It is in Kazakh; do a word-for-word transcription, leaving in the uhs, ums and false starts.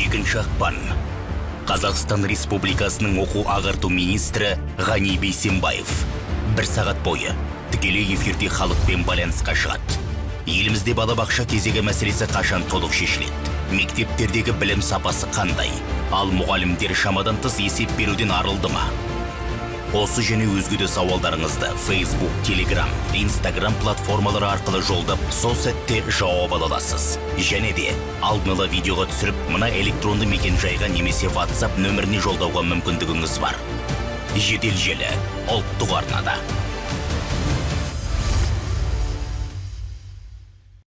екінші ақпан. Қазақстан Республикасының оқу ағарту министрі Ғани Бейсенбаев бір сағат бойы тікелей эфирде халықпен байланысқа шығады. Елімізде балабақша кезегі мәселесі қашан толық шешіледі? Мектептердегі білім сапасы қандай? Ал мұғалімдер шамадан тыс есеп беруден арылды ма? Осы және өзге де сауалдарыңызды Facebook, Telegram, Instagram платформалары арқылы жолдап, сол сәтте жауап ала аласыз. Және де алдын ала видеоға түсіріп, мына электронды мекен-жайға немесе WhatsApp нөміріне жолдауға мүмкіндігіңіз бар. Жедел желі ұлттық арнада.